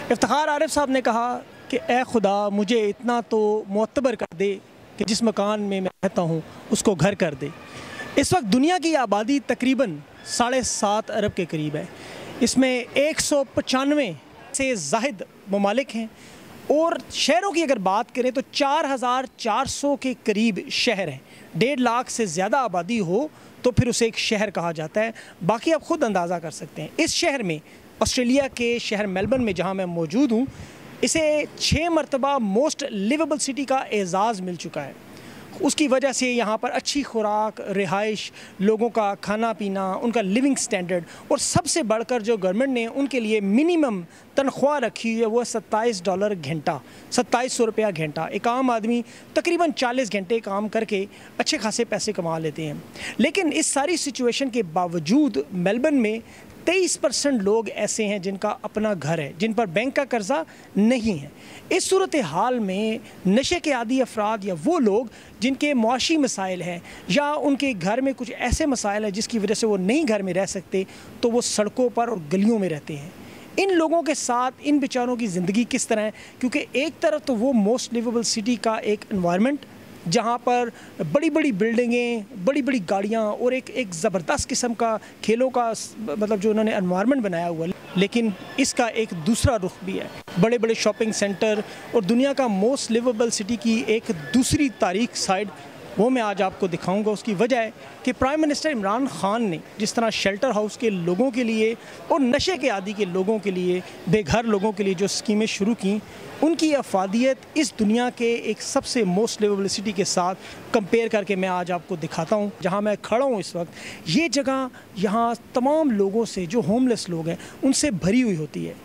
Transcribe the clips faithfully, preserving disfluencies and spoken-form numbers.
इफ्तिखार आरिफ साहब ने कहा कि ए खुदा मुझे इतना तो मुअत्तबर कर दे कि जिस मकान में मैं रहता हूँ उसको घर कर दे। इस वक्त दुनिया की आबादी तकरीबन साढ़े सात अरब के करीब है। इसमें एक सौ पचानवे से ज़ाहिद ममालिक हैं और शहरों की अगर बात करें तो चार हज़ार चार सौ के करीब शहर हैं। डेढ़ लाख से ज़्यादा आबादी हो तो फिर उसे एक शहर कहा जाता है। बाकी आप ख़ुद अंदाज़ा कर सकते हैं। इस शहर में, ऑस्ट्रेलिया के शहर मेलबर्न में जहाँ मैं मौजूद हूँ, इसे छः मरतबा मोस्ट लिवेबल सिटी का एज़ाज़ मिल चुका है। उसकी वजह से यहाँ पर अच्छी खुराक, रिहाइश, लोगों का खाना पीना, उनका लिविंग स्टैंडर्ड और सबसे बढ़कर जो गवर्नमेंट ने उनके लिए मिनिमम तनख्वाह रखी हुई है वो सत्ताईस डॉलर घंटा, सत्ताईस सौ रुपया घंटा। एक आम आदमी तकरीबन चालीस घंटे काम करके अच्छे खासे पैसे कमा लेते हैं। लेकिन इस सारी सिचुएशन के बावजूद मेलबर्न में तेईस परसेंट लोग ऐसे हैं जिनका अपना घर है, जिन पर बैंक का कर्जा नहीं है। इस सूरत हाल में नशे के आदी अफराद या वो लोग जिनके मुआशी मसाइल हैं या उनके घर में कुछ ऐसे मसाइल हैं जिसकी वजह से वो नहीं घर में रह सकते, तो वो सड़कों पर और गलियों में रहते हैं। इन लोगों के साथ इन बेचारों की ज़िंदगी किस तरह है, क्योंकि एक तरफ तो वो मोस्ट लिवेबल सिटी का एक एनवायरनमेंट जहाँ पर बड़ी बड़ी बिल्डिंगें, बड़ी बड़ी गाड़ियाँ और एक एक ज़बरदस्त किस्म का खेलों का मतलब जो उन्होंने एनवायरनमेंट बनाया हुआ है, लेकिन इसका एक दूसरा रुख भी है। बड़े बड़े शॉपिंग सेंटर और दुनिया का मोस्ट लिवेबल सिटी की एक दूसरी तारीख साइड, वो मैं आज आपको दिखाऊंगा। उसकी वजह है कि प्राइम मिनिस्टर इमरान खान ने जिस तरह शेल्टर हाउस के लोगों के लिए और नशे के आदी के लोगों के लिए, बेघर लोगों के लिए जो स्कीमें शुरू की, उनकी अफादियत इस दुनिया के एक सबसे मोस्ट लिवेबल सिटी के साथ कंपेयर करके मैं आज आपको दिखाता हूँ। जहाँ मैं खड़ा हूँ इस वक्त, ये जगह यहाँ तमाम लोगों से, जो होमलेस लोग हैं, उनसे भरी हुई होती है।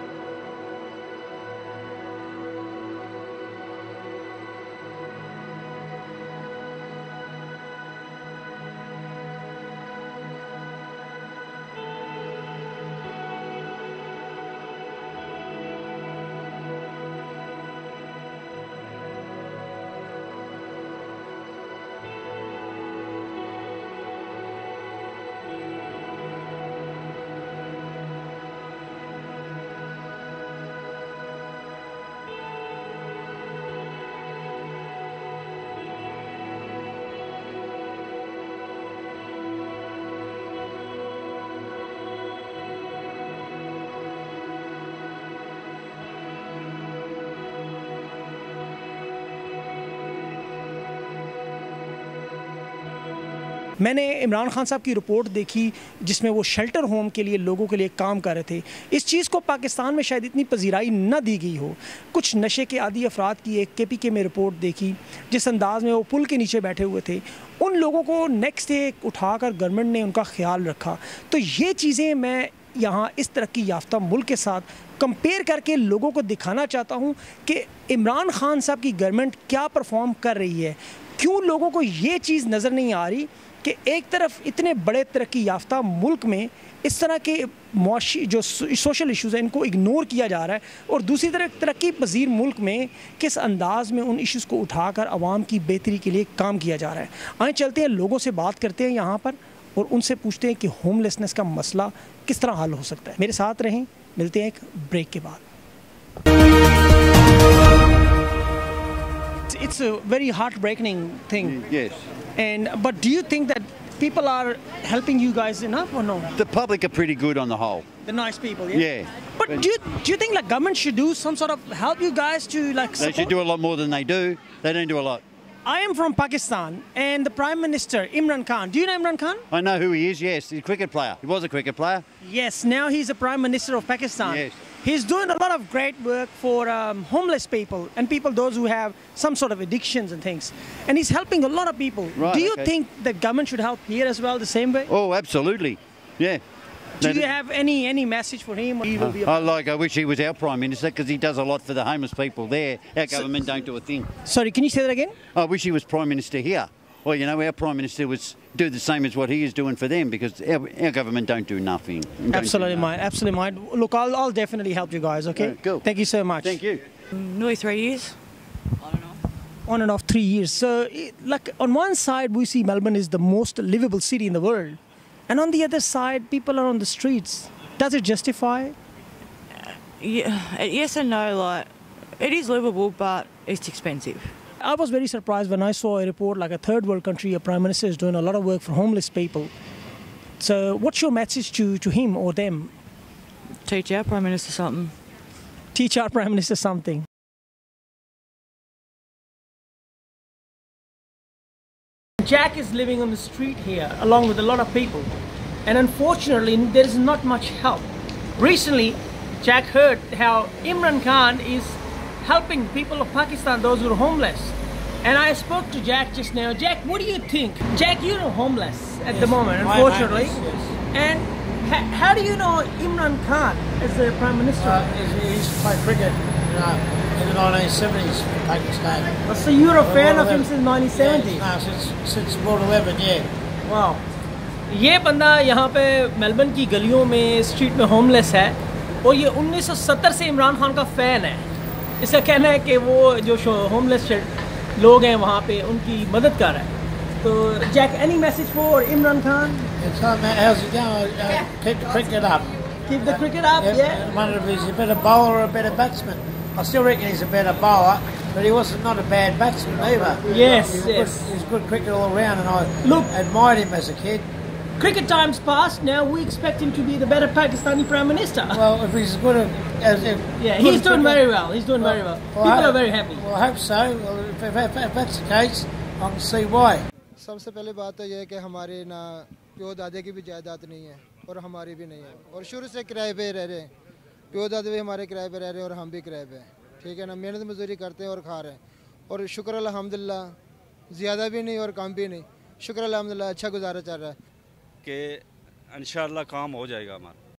मैंने इमरान खान साहब की रिपोर्ट देखी जिसमें वो शेल्टर होम के लिए लोगों के लिए काम कर रहे थे। इस चीज़ को पाकिस्तान में शायद इतनी पजीराई न दी गई हो। कुछ नशे के आदी अफराद की एक के पी के में रिपोर्ट देखी, जिस अंदाज में वो पुल के नीचे बैठे हुए थे, उन लोगों को नेक्स्ट डे उठाकर गवर्नमेंट ने उनका ख्याल रखा। तो ये चीज़ें मैं यहाँ इस तरक्की याफ्ता मुल्क के साथ कंपेयर करके लोगों को दिखाना चाहता हूँ कि इमरान खान साहब की गवर्नमेंट क्या परफॉर्म कर रही है। क्यों लोगों को ये चीज़ नज़र नहीं आ रही कि एक तरफ इतने बड़े तरक्की याफ्ता मुल्क में इस तरह के मुआशी जो सोशल इश्यूज़ हैं इनको इग्नोर किया जा रहा है, और दूसरी तरफ तरक्की पजीर मुल्क में किस अंदाज में उन इश्यूज़ को उठाकर आवाम की बेहतरी के लिए काम किया जा रहा है। आए चलते हैं, लोगों से बात करते हैं यहाँ पर और उनसे पूछते हैं कि होमलेसनेस का मसला किस तरह हल हो सकता है। मेरे साथ रहें, मिलते हैं एक ब्रेक के बाद। It's a very heart-breaking thing. Yes. And but do you think that people are helping you guys enough or no? The public are pretty good on the whole. The nice people, yeah. Yeah. But do you do you think like government should do some sort of help you guys to like They support? should do a lot more than they do. They don't do a lot. I am from Pakistan, and the Prime Minister Imran Khan. Do you know Imran Khan? I know who he is, yes. He's a cricket player. He was a cricket player. Yes. Now he's the Prime Minister of Pakistan. Yes. He's doing a lot of great work for um, homeless people and people those who have some sort of addictions and things. And he's helping a lot of people. Right, Do you okay. think the government should help here as well the same way? Oh, absolutely. Yeah. Do you have any any message for him? Or he will be I like. I wish he was our Prime Minister because he does a lot for the homeless people there. Our government don't do a thing. Sorry, can you say that again? I wish he was Prime Minister here. Well, you know, our Prime Minister was do the same as what he is doing for them because our, our government don't do nothing. Don't Absolutely, do mine. Absolutely, mine. Look, I'll, I'll definitely help you guys, okay? Yeah, cool. Thank you so much. Thank you. Nearly three years. I don't know. On and off three years. So, it- like, on one side, we see Melbourne is the most livable city in the world. And on the other side, people are on the streets. Does it justify? Yeah, yes and no. Like, it is livable, but it's expensive. I was very surprised when I saw a report like a third world country, a prime minister is doing a lot of work for homeless people. So what's your message to, to him or them? Teach our Prime Minister something. Teach our prime minister something. Jack is living on the street here along with a lot of people, and unfortunately there is not much help. Recently Jack heard how Imran Khan is helping people of Pakistan, those who are homeless, and I spoke to Jack just now. Jack, what do you think? Jack, you're homeless at the moment, unfortunately. And ha- how do you know Imran Khan as the Prime Minister? Uh, he used to play cricket, you know, in the nineteen seventies for Pakistan. So you're a fan of him eleven. since nineteen seventy? Yeah, no, since since World eleven, yeah. वाह, ये बंदा यहाँ पे Melbourne की गलियों में street में homeless है और ये उन्नीस सौ सत्तर से इमरान खान का फ़ैन है. इसका कहना है कि वो जो होमलेस लोग हैं वहाँ पे उनकी मदद कर रहा है. तो Jack, any message for Imran Khan? It's fine, man. How's it going? Uh, keep the cricket up. Keep the cricket up, yeah. yeah. I wonder if he's a better bowler or a better batsman. I still reckon he's a better bowler, but he was not a bad batsman either. Yes, he's yes. Good, he's good cricket all around, and I Look, admired him as a kid. Cricket time's past. Now we expect him to be the better Pakistani Prime Minister. Well, if he's good as if yeah, he's doing very well. He's doing well, very well. well People I, are very happy. Well, I hope so. Well, if, if, if, if that's the case, I can see why. सबसे पहले बात तो ये है कि हमारे ना प्यो दादे की भी जायदाद नहीं है और हमारी भी नहीं है और शुरू से किराए पे रह रहे हैं. प्यो दादे भी हमारे किराए पे रह रहे हैं और हम भी किराए पे हैं. ठीक है ना, मेहनत मजदूरी करते हैं और खा रहे हैं और शुक्र अल्हम्दुलिल्लाह, ज़्यादा भी नहीं और कम भी नहीं. शुक्र अल्हम्दुलिल्लाह, अच्छा गुजारा चल रहा है कि इंशाअल्लाह काम हो जाएगा हमारा.